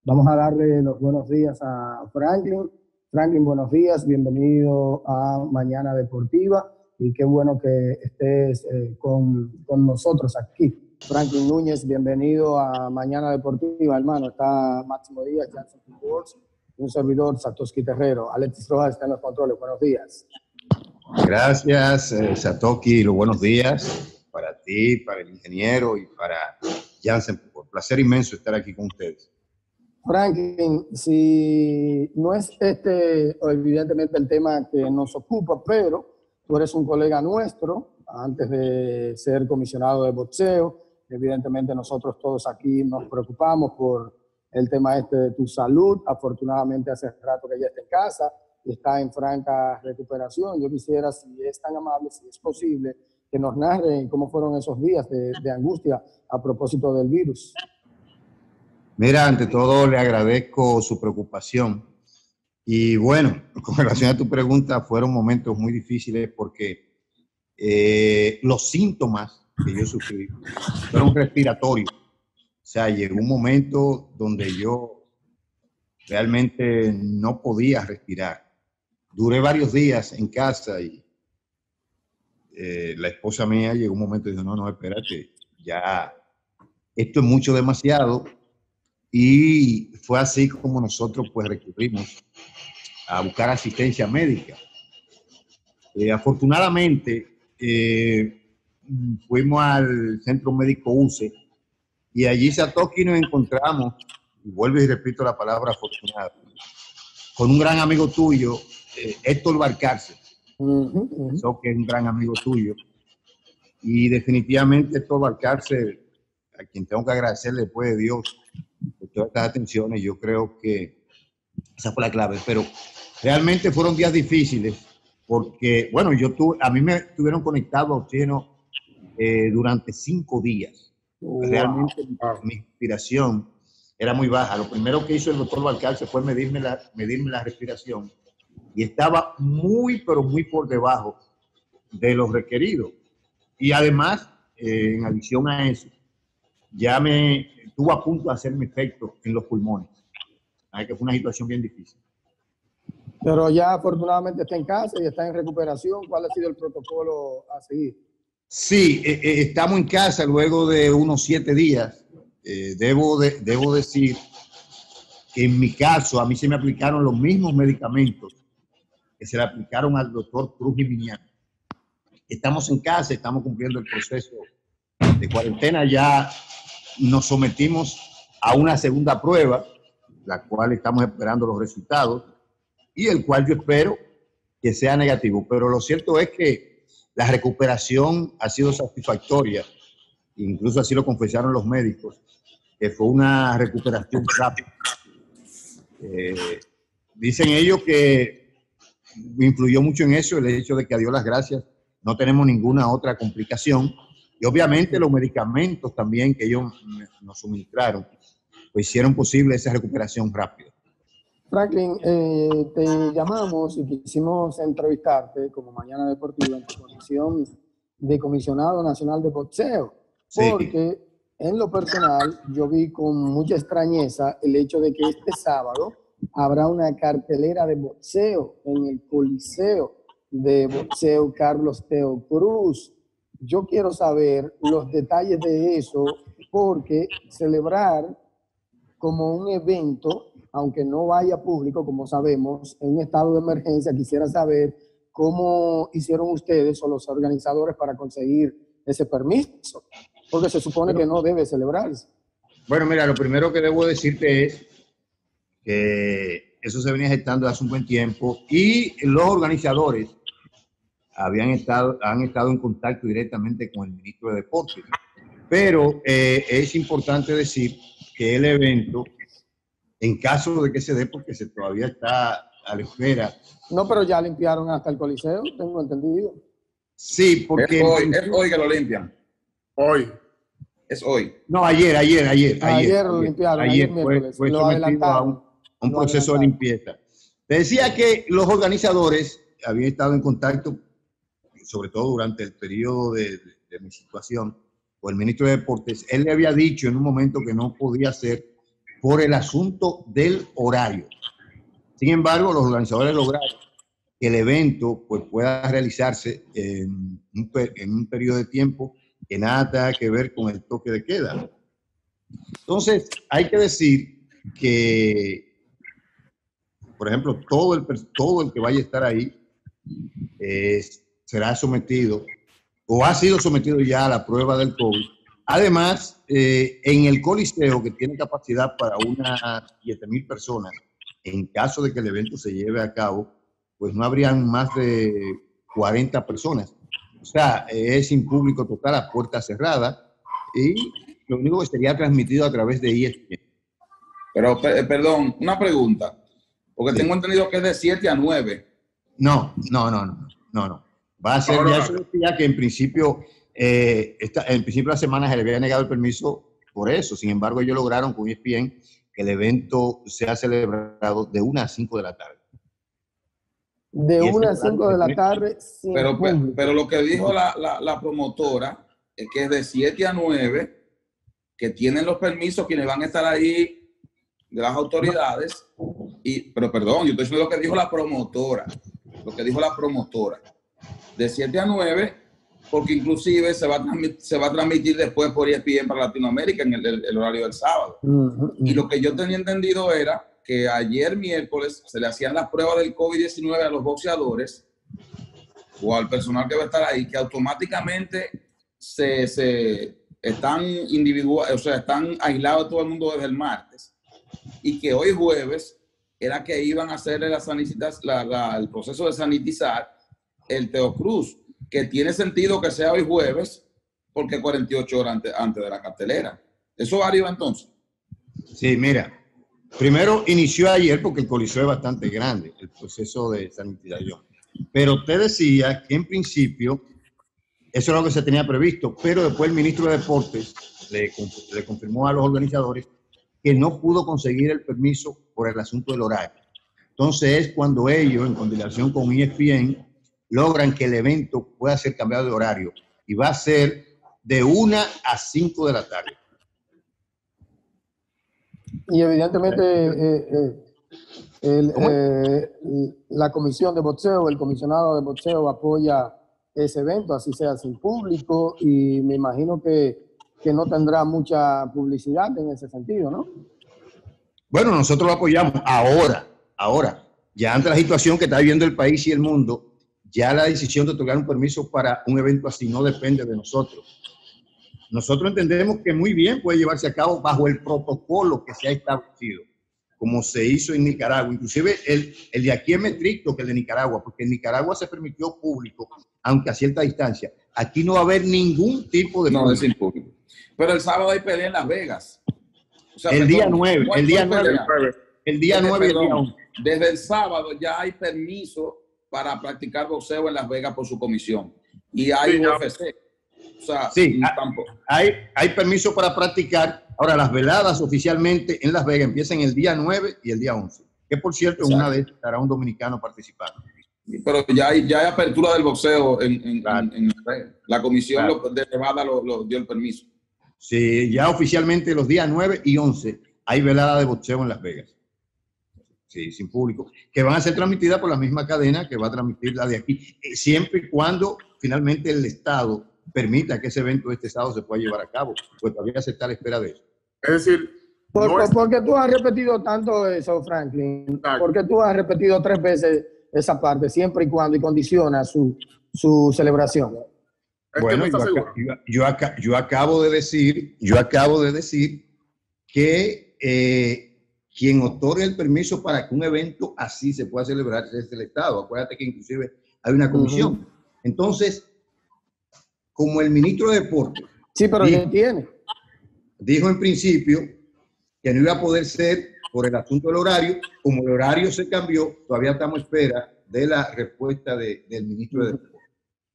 Vamos a darle los buenos días a Franklin. Franklin, buenos días, bienvenido a Mañana Deportiva y qué bueno que estés con nosotros aquí. Franklin Núñez, bienvenido a Mañana Deportiva, hermano. Está Máximo Díaz, Jansen Sports, un servidor, Satoshi Terrero. Alexis Rojas está en los controles. Buenos días. Gracias, Satoshi. Los buenos días para ti, para el ingeniero y para Jansen. Un placer inmenso estar aquí con ustedes. Franklin, si no es evidentemente el tema que nos ocupa, pero tú eres un colega nuestro, antes de ser comisionado de boxeo, evidentemente nosotros todos aquí nos preocupamos por el tema de tu salud. Afortunadamente hace rato que ya está en casa y está en franca recuperación. Yo quisiera, si es tan amable, si es posible, que nos narren cómo fueron esos días de angustia a propósito del virus. Mira, ante todo le agradezco su preocupación y bueno, con relación a tu pregunta, fueron momentos muy difíciles porque los síntomas que yo sufrí fueron respiratorios. O sea, llegó un momento donde yo realmente no podía respirar. Duré varios días en casa y la esposa mía llegó un momento y dijo, no, espérate, ya esto es mucho demasiado. Y fue así como nosotros pues recurrimos a buscar asistencia médica. Afortunadamente fuimos al centro médico UCE y allí Satoshi nos encontramos, y vuelvo y repito la palabra afortunado, con un gran amigo tuyo, Héctor Valcárcel. Que es un gran amigo tuyo. Y definitivamente Héctor Valcárcel, a quien tengo que agradecerle después de Dios por todas estas atenciones, yo creo que esa fue la clave. Pero realmente fueron días difíciles porque, bueno, a mí me estuvieron conectado a oxígeno durante 5 días. Wow. Realmente mi respiración era muy baja. Lo primero que hizo el doctor Valcárcel fue medirme la respiración y estaba muy, pero muy por debajo de lo requerido. Y además, en adición a eso, ya me estuvo a punto de hacerme efecto en los pulmones. Así que fue una situación bien difícil. Pero ya afortunadamente está en casa y está en recuperación. ¿Cuál ha sido el protocolo a seguir? Sí, estamos en casa luego de unos 7 días. Debo decir que en mi caso a mí se me aplicaron los mismos medicamentos que se le aplicaron al doctor Cruz y Miñán. Estamos en casa, estamos cumpliendo el proceso de cuarentena. Ya nos sometimos a una segunda prueba, la cual estamos esperando los resultados y el cual yo espero que sea negativo. Pero lo cierto es que la recuperación ha sido satisfactoria, incluso así lo confesaron los médicos, que fue una recuperación rápida. Dicen ellos que influyó mucho en eso el hecho de que, a Dios las gracias, no tenemos ninguna otra complicación. Y obviamente los medicamentos también que ellos nos suministraron, pues hicieron posible esa recuperación rápida. Franklin, te llamamos y quisimos entrevistarte como Mañana Deportiva en tu condición de comisionado nacional de boxeo, porque sí, en lo personal yo vi con mucha extrañeza el hecho de que este sábado habrá una cartelera de boxeo en el Coliseo de Boxeo Carlos Teo Cruz. Yo quiero saber los detalles de eso, porque celebrar como un evento, aunque no vaya público, como sabemos, en un estado de emergencia, quisiera saber cómo hicieron ustedes o los organizadores para conseguir ese permiso, porque se supone que no debe celebrarse. Bueno, mira, lo primero que debo decirte es que eso se venía gestando hace un buen tiempo y los organizadores han estado en contacto directamente con el ministro de Deportes. Pero es importante decir que el evento, en caso de que se dé, porque todavía está a la espera. No, pero ya limpiaron hasta el Coliseo, tengo entendido. Sí, porque... Es hoy que lo limpian. Hoy. Es hoy. No, ayer lo limpiaron, ayer miércoles. Fue sometido a un proceso de limpieza. Te decía que los organizadores habían estado en contacto, sobre todo durante el periodo de mi situación, o el ministro de Deportes. Él le había dicho en un momento que no podía ser por el asunto del horario. Sin embargo, los organizadores lograron que el evento pues, pueda realizarse en un periodo de tiempo que nada tenga que ver con el toque de queda. Entonces, hay que decir que, por ejemplo, todo el que vaya a estar ahí será sometido o ha sido sometido ya a la prueba del COVID. Además, en el Coliseo, que tiene capacidad para unas 7,000 personas, en caso de que el evento se lleve a cabo, pues no habrían más de 40 personas. O sea, es sin público total, a puerta cerrada, y lo único que sería transmitido a través de ESPN. Pero, perdón, una pregunta, porque tengo entendido que es de 7 a 9. No. Va a ser, ya eso decía que en principio la semana se le había negado el permiso por eso. Sin embargo, ellos lograron con ESPN que el evento sea celebrado de 1 a 5 de la tarde. De 1 a 5 de la tarde. Pero lo que dijo la promotora es que es de 7 a 9, que tienen los permisos quienes van a estar ahí de las autoridades. Pero perdón, yo estoy diciendo lo que dijo la promotora. Lo que dijo la promotora. De 7 a 9, porque inclusive se va a transmitir después por ESPN para Latinoamérica en el horario del sábado. Y lo que yo tenía entendido era que ayer miércoles se le hacían las pruebas del COVID-19 a los boxeadores o al personal que va a estar ahí, que automáticamente están están aislados todo el mundo desde el martes, y que hoy jueves era que iban a hacer el proceso de sanitizar el Teocruz, que tiene sentido que sea hoy jueves, porque 48 horas antes de la cartelera. ¿Eso va arriba entonces? Sí, mira. Primero inició ayer porque el Coliseo es bastante grande, el proceso de sanitización. Pero te decía que en principio eso era lo que se tenía previsto, pero después el ministro de Deportes le confirmó a los organizadores que no pudo conseguir el permiso por el asunto del horario. Entonces es cuando ellos, en coordinación con ESPN, logran que el evento pueda ser cambiado de horario y va a ser de 1 a 5 de la tarde. Y evidentemente la comisión de boxeo, el comisionado de boxeo apoya ese evento, así sea sin público, y me imagino que no tendrá mucha publicidad en ese sentido, ¿no? Bueno, nosotros lo apoyamos ahora. Ya ante la situación que está viviendo el país y el mundo, ya la decisión de otorgar un permiso para un evento así no depende de nosotros. Nosotros entendemos que muy bien puede llevarse a cabo bajo el protocolo que se ha establecido, como se hizo en Nicaragua. Inclusive el de aquí es más estricto que el de Nicaragua, porque en Nicaragua se permitió público, aunque a cierta distancia. Aquí no va a haber ningún tipo de público. No, es sin público. Pero el sábado hay pelea en Las Vegas. O sea, el día 9 y el día 11. Desde el sábado ya hay permiso para practicar boxeo en Las Vegas por su comisión. Y hay UFC. O sea, sí, hay permiso para practicar. Ahora, las veladas oficialmente en Las Vegas empiezan el día 9 y el día 11. Que por cierto, en una de estas estará un dominicano participando. Pero ya hay apertura del boxeo en la comisión de Nevada lo dio el permiso. Sí, ya oficialmente los días 9 y 11 hay velada de boxeo en Las Vegas. Sí, sin público, que van a ser transmitidas por la misma cadena que va a transmitir la de aquí, siempre y cuando finalmente el Estado permita que ese evento de este sábado se pueda llevar a cabo, pues todavía se está a la espera de eso. Es decir, ¿Por qué tú has repetido tanto eso, Franklin? Exacto. ¿Por qué tú has repetido 3 veces esa parte, siempre y cuando, y condiciona su celebración? Bueno, yo acabo de decir que quien otorga el permiso para que un evento así se pueda celebrar es el Estado. Acuérdate que inclusive hay una comisión. Entonces, como el ministro de Deportes sí, pero ya tiene. Dijo en principio que no iba a poder ser por el asunto del horario, como el horario se cambió, todavía estamos a espera de la respuesta del ministro de Deportes.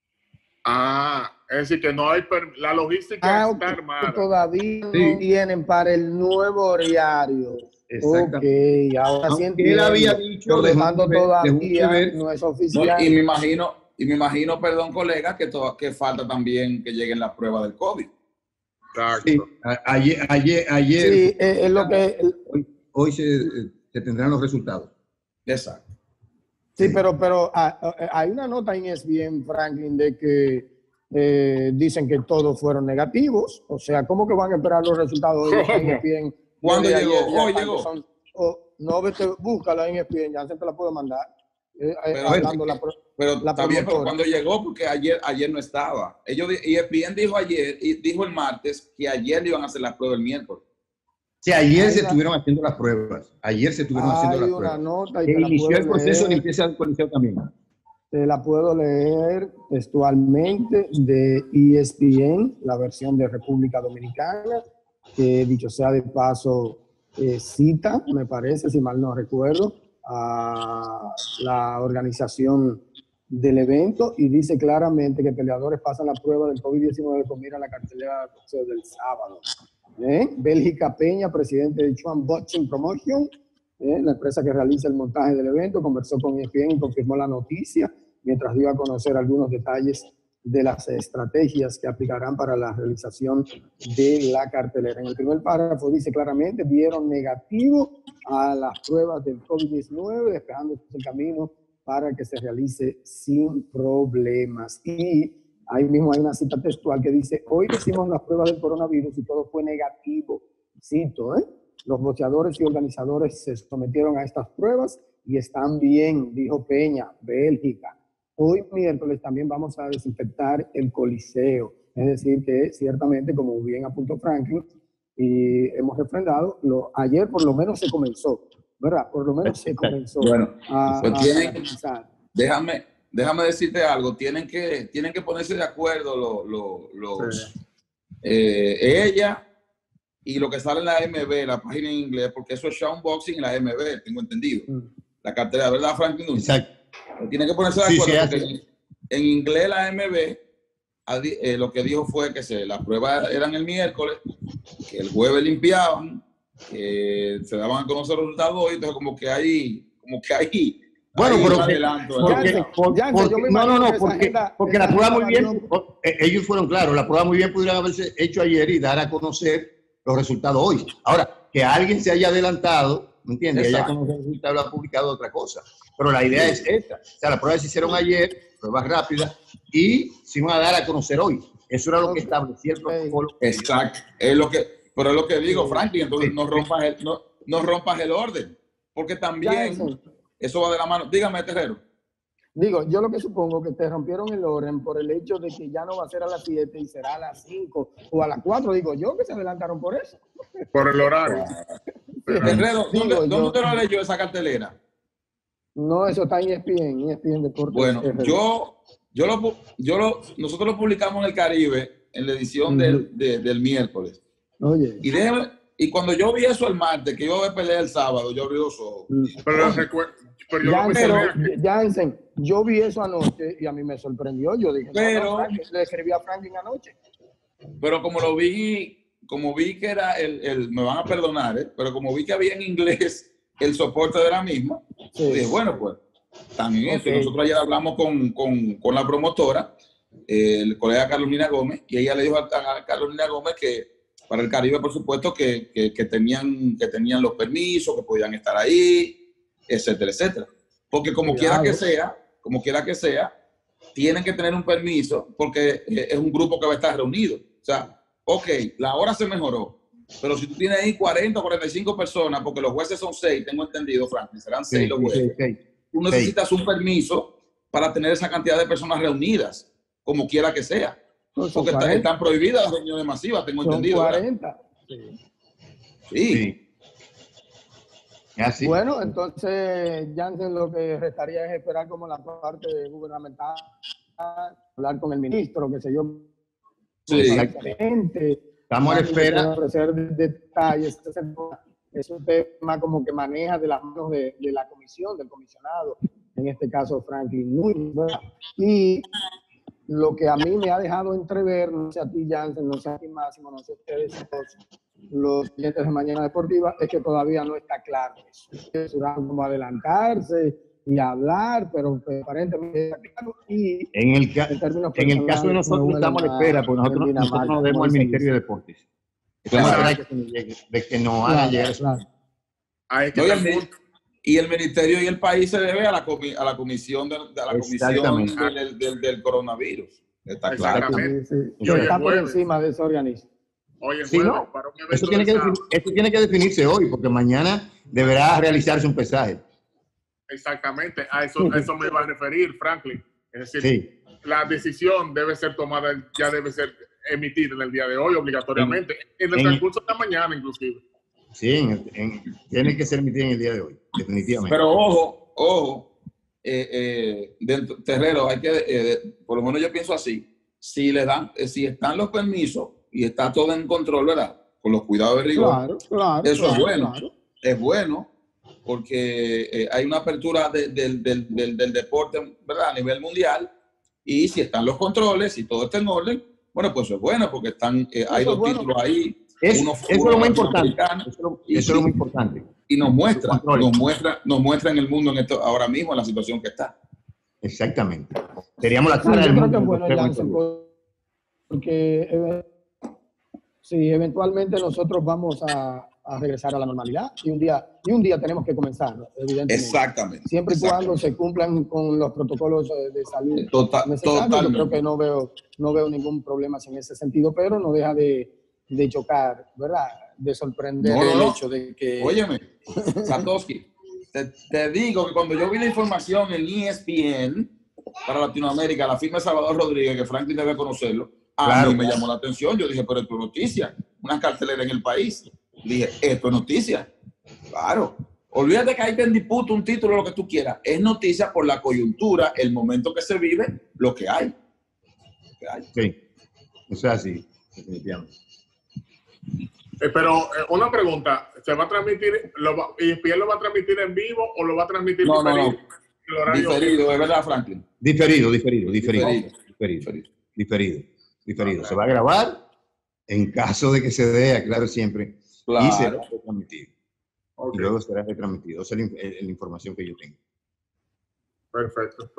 Es decir, que no hay la logística está armada. Todavía no tienen para el nuevo horario. Exactamente. Ok, ahora sí entiendo. Él había dicho, todavía no es oficial. Y me imagino, perdón, colega, que falta también que lleguen las pruebas del COVID. Sí, ayer Sí, es lo que... hoy se tendrán los resultados. Exacto. Sí, pero hay una nota en ESPN, Franklin, de que dicen que todos fueron negativos. O sea, ¿cómo que van a esperar los resultados de ESPN? ¿Cuándo Desde llegó? ayer ya Hoy están llegó. que son- no, vete, búscala en ESPN, ya se te la puedo mandar. Pero, Hablando pero la está bien, pero promotora. cuando llegó, porque ayer no estaba. ESPN dijo ayer, y dijo el martes, que ayer le iban a hacer las pruebas el miércoles. Sí, ayer se estuvieron haciendo las pruebas. Ayer se estuvieron haciendo las pruebas. Hay una nota y Se te la inició puedo el proceso de leer. limpieza del Coliseo también. Te la puedo leer textualmente de ESPN, la versión de República Dominicana, que dicho sea de paso, cita, me parece, si mal no recuerdo, a la organización del evento y dice claramente que peleadores pasan la prueba del COVID-19 con mira la cartelera del boxeo del sábado. Bélgica Peña, presidente de Chuan Boxing Promotion, la empresa que realiza el montaje del evento, conversó con ESPN y confirmó la noticia mientras dio a conocer algunos detalles de las estrategias que aplicarán para la realización de la cartelera. En el primer párrafo dice claramente, dieron negativo a las pruebas del COVID-19, despejando el camino para que se realice sin problemas. Y ahí mismo hay una cita textual que dice, hoy hicimos las pruebas del coronavirus y todo fue negativo. Cito, los boxeadores y organizadores se sometieron a estas pruebas y están bien, dijo Peña, Bélgica. Hoy miércoles también vamos a desinfectar el Coliseo. Es decir, que ciertamente, como bien apuntó Franklin, y hemos refrendado, ayer por lo menos se comenzó, ¿verdad? Por lo menos se comenzó Bueno, a sanitizar. Déjame decirte algo. Tienen que ponerse de acuerdo ella y lo que sale en la MB, la página en inglés, porque eso es Shaun Boxing en la MB, tengo entendido. La cartera, ¿verdad, Franklin? Exacto. Tienen que ponerse de acuerdo porque en inglés la MB lo que dijo fue que las pruebas eran el miércoles, que el jueves limpiaban, que se daban a conocer los resultados hoy, entonces como que hay bueno, pero adelanto. Porque la prueba muy bien, ellos fueron claros, la prueba muy bien pudieran haberse hecho ayer y dar a conocer los resultados hoy. Ahora, que alguien se haya adelantado, ¿me entiendes? Haya conocido el resultado, lo ha publicado otra cosa. Pero la idea es esta. O sea, las pruebas se hicieron ayer, pruebas rápidas, y se iban a dar a conocer hoy. Eso era lo que establecía el protocolo. Exacto. Pero es lo que digo, Franklin, entonces no rompas el orden. Porque también eso va de la mano. Dígame, Terrero. Digo, yo lo que supongo que te rompieron el orden por el hecho de que ya no va a ser a las 7 y será a las 5 o a las 4. Digo yo que se adelantaron por eso. Por el horario. Terrero, ¿dónde te lo leyó esa cartelera? No, eso está en ESPN Deportes. Bueno, nosotros lo publicamos en el Caribe en la edición del miércoles. Oye. Y cuando yo vi eso el martes, que iba a ver pelea el sábado, yo abrí los ojos. Jansen, yo vi eso anoche y a mí me sorprendió. Yo dije, le escribí a Franklin anoche. Pero como vi que era me van a perdonar, pero como vi que había en inglés el soporte de la misma, dije, bueno, pues, también eso. Nosotros ayer hablamos con la promotora, el colega Carolina Gómez, y ella le dijo a Carolina Gómez que para el Caribe, por supuesto, que tenían los permisos, que podían estar ahí, etcétera, etcétera. Porque como quiera que sea, tienen que tener un permiso porque es un grupo que va a estar reunido. O sea, ok, la hora se mejoró, pero si tú tienes ahí 40 o 45 personas, porque los jueces son 6, tengo entendido, Franklin, serán 6 los jueces. Tú necesitas un permiso para tener esa cantidad de personas reunidas, como quiera que sea. Porque están prohibidas las reuniones masivas, tengo entendido. 40. Sí. Así. Bueno, entonces, Jansen, lo que restaría es esperar como la parte gubernamental, hablar con el ministro, qué sé yo. Sí. Exactamente. Estamos a la espera. Ofrecer detalles. Es un tema como que maneja de las manos de la comisión, del comisionado, en este caso Franklin Núñez, ¿verdad? Y lo que a mí me ha dejado entrever, no sé a ti, Jansen, no sé a ti, Máximo, no sé a ustedes, los clientes de Mañana Deportiva, es que todavía no está claro eso. Es como adelantarse, y hablar, pero aparentemente está claro. Y en el caso de personales, nosotros estamos a la espera, porque nosotros nos debemos al Ministerio de Deportes. Estamos a la espera de que nos hagan llegar eso. Y el ministerio y el país se debe a la comisión del coronavirus. Está claro. Sí. Está por encima de ese organismo. Oye, sí, no, eso tiene que definirse hoy, porque mañana deberá realizarse un pesaje. Exactamente, a eso me iba a referir, Franklin. Es decir, la decisión debe ser tomada, ya debe ser emitida en el día de hoy, obligatoriamente, en el transcurso de la mañana, inclusive. Sí, tiene que ser emitida en el día de hoy, definitivamente. Pero ojo, Terrero, hay que, por lo menos yo pienso así, si están los permisos y está todo en control, ¿verdad? Con los cuidados de rigor, eso es bueno. Claro. Es bueno porque hay una apertura del deporte, ¿verdad? A nivel mundial, y si están los controles y todo está en orden, bueno, pues eso es bueno porque hay dos títulos ahí. Eso es lo más importante. Eso es lo más importante. Y nos muestra en el mundo ahora mismo en la situación que está. Exactamente. Seríamos la cara del mundo. Yo creo que es bueno, porque sí, eventualmente nosotros vamos a regresar a la normalidad y un día tenemos que comenzar, evidentemente. Exactamente. Siempre y cuando se cumplan con los protocolos de salud necesarios. Yo creo que no veo ningún problema en ese sentido, pero no deja de chocar, ¿verdad? De sorprender el hecho de que... Óyeme, Satoshi, te digo que cuando yo vi la información en ESPN para Latinoamérica, la firma de Salvador Rodríguez, que Franklin debe conocerlo, a mí me llamó la atención. Yo dije, pero esto es noticia, una cartelera en el país. Dije, esto es noticia. Claro. Olvídate que hay en disputa un título, lo que tú quieras. Es noticia por la coyuntura, el momento que se vive, lo que hay. Sí, eso es así, definitivamente. Pero una pregunta, ¿se va a transmitir, ESPN lo va a transmitir en vivo o lo va a transmitir diferido? No. Diferido, ¿es verdad, Franklin? Diferido. Se va a grabar en caso de que se dé, claro, siempre. Claro. Y será retransmitido. Okay. Y luego será retransmitido. Esa es la información que yo tengo. Perfecto.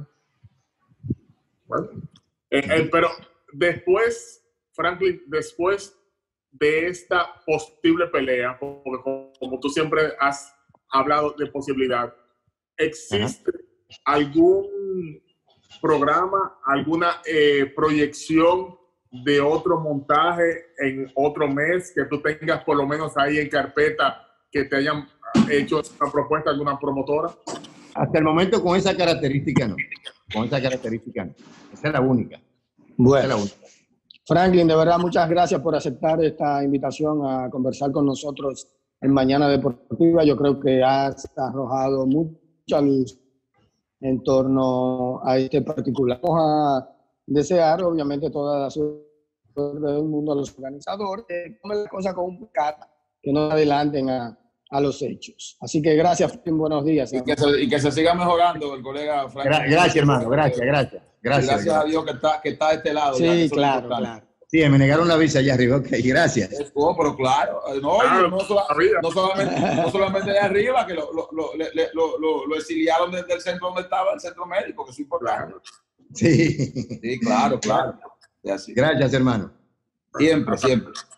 Bueno. Pero después, Franklin, después de esta posible pelea, porque como tú siempre has hablado de posibilidad, ¿existe algún programa, alguna proyección de otro montaje en otro mes que tú tengas por lo menos ahí en carpeta que te hayan hecho una propuesta de alguna promotora? Hasta el momento con esa característica no. Esa es la única. Bueno. Franklin, de verdad, muchas gracias por aceptar esta invitación a conversar con nosotros en Mañana Deportiva. Yo creo que has arrojado mucha luz en torno a este particular. Vamos a desear, obviamente, toda la suerte del mundo a los organizadores, que tomen las cosas con un calma, que no adelanten a los hechos. Así que gracias, Franklin, buenos días. Y que se siga mejorando el colega Franklin. Gracias, hermano, gracias. Gracias a Dios que está de este lado. Sí, claro. Sí, me negaron la visa allá arriba, ok, gracias. Pero claro, no solamente de arriba, que lo exiliaron desde el centro donde estaba, el centro médico, que es importante. Sí, claro. Gracias, hermano. Siempre.